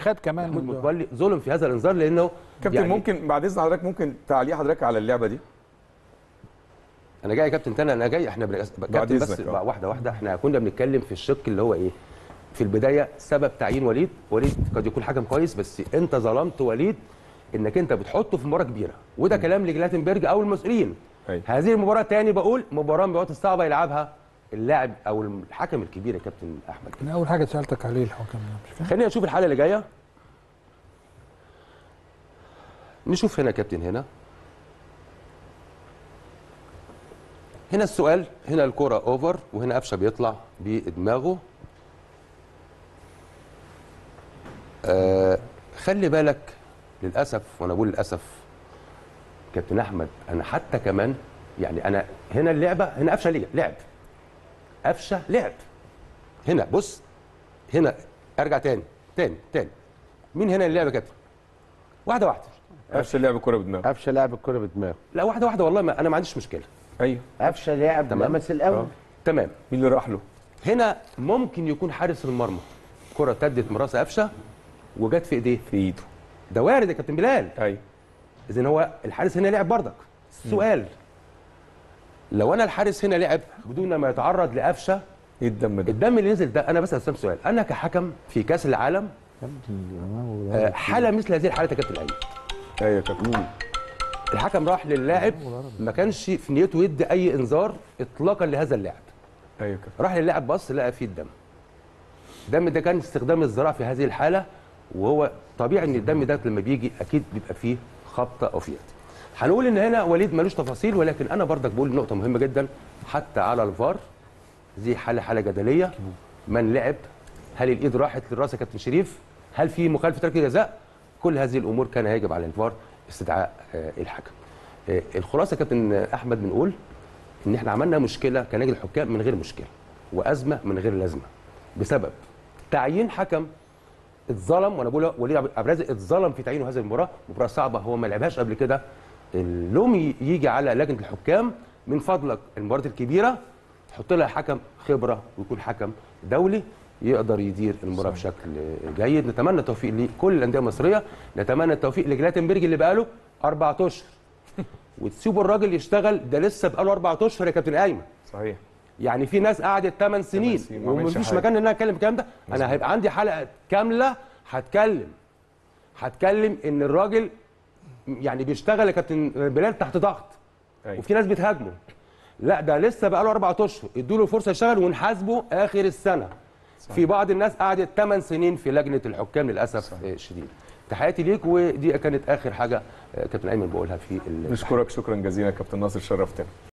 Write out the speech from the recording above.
خد كمان محمود متولي ظلم في هذا الانذار لانه كابتن يعني ممكن بعد اذن حضرتك ممكن تعليق حضرتك على اللعبه دي؟ انا جاي يا كابتن تاني، انا جاي احنا كابتن بس واحده واحده. احنا كنا بنتكلم في الشق اللي هو ايه في البدايه، سبب تعيين وليد قد يكون حكم كويس، بس انت ظلمت وليد انك انت بتحطه في مباراه كبيره، وده كلام لجلاتنبرج او المسؤولين. هذه المباراه تاني بقول مباراه من المباريات الصعبه يلعبها اللاعب او الحكم الكبير يا كابتن احمد. انا اول حاجه سالتك عليه الحكم ده. خلينا نشوف الحاله اللي جايه. نشوف هنا يا كابتن، هنا السؤال، هنا الكرة اوفر وهنا قفشه بيطلع بدماغه. خلي بالك للاسف، وانا بقول للاسف كابتن احمد، انا حتى كمان يعني انا هنا اللعبه، هنا قفشه لعب، قفشه لعب هنا. بص هنا ارجع تاني مين هنا اللي لعب يا كابتن؟ واحده قفشه لعب الكرة بدماغه. قفشه لعب الكرة بدماغه. لا واحده والله انا ما عنديش مشكله. ايوه قفشه لعب لمس الاول. تمام. مين اللي راح له؟ هنا ممكن يكون حارس المرمى، كرة اتدت من راس قفشه وجت في ايديه. في ايده. ده وارد يا كابتن بلال. ايوه. اذا هو الحارس هنا لعب بردك. السؤال لو انا الحارس هنا لعب بدون ما يتعرض لقفشه، ايه الدم ده؟ الدم اللي نزل ده، انا بسال سؤال، انا كحكم في كاس العالم حاله مثل هذه الحالات يا كابتن ايمن. ايوه يا كابتن. الحكم راح للاعب ما كانش في نيته يدي اي انذار اطلاقا لهذا اللاعب. ايوه يا كابتن. راح للاعب بص لقى فيه الدم ده كان استخدام الذراع في هذه الحاله، وهو طبيعي ان الدم ده لما بيجي اكيد بيبقى فيه خبطه او فيات. هنقول ان هنا وليد ملوش تفاصيل، ولكن انا برضك بقول نقطه مهمه جدا حتى على الفار. دي حاله جدليه، من لعب، هل الايد راحت للراس يا كابتن شريف؟ هل في مخالفه ركله جزاء؟ كل هذه الامور كان يجب على الفار استدعاء الحكم. الخلاصه يا كابتن احمد بنقول ان احنا عملنا مشكله كنادي الحكام من غير مشكله، وازمه من غير لازمه، بسبب تعيين حكم اتظلم. وانا بقول وليد عبد الرازق اتظلم في تعيينه هذه المباراه، مباراه صعبه هو ما لعبهاش قبل كده. اللوم يجي على لجنه الحكام، من فضلك المباريات الكبيره حط لها حكم خبره ويكون حكم دولي يقدر يدير المباراه بشكل جيد. نتمنى التوفيق لكل الانديه المصريه، نتمنى التوفيق لجلاتنبرج اللي بقاله 4 اشهر وتسيبوا الراجل يشتغل، ده لسه بقاله 4 اشهر يا كابتن ايمن. صحيح. يعني في ناس قعدت 8 سنين ومفيش مكان ان انا اتكلم الكلام ده. انا هيبقى عندي حلقه كامله هتكلم ان الراجل يعني بيشتغل يا كابتن بلال تحت ضغط. أيوة. وفي ناس بتهاجمه. لا ده لسه بقى له 4 اشهر، ادوا له فرصه يشتغل ونحاسبه اخر السنه. صحيح. في بعض الناس قعدت 8 سنين في لجنه الحكام للاسف الشديد. تحياتي ليك، ودي كانت اخر حاجه كابتن ايمن بقولها في نشكرك شكرا جزيلا كابتن ناصر، شرفتنا.